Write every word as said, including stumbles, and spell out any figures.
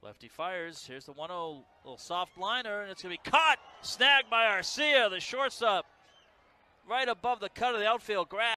Lefty fires. Here's the one oh, little soft liner, and it's going to be caught. Snagged by Arcia, the shortstop, right above the cut of the outfield grass.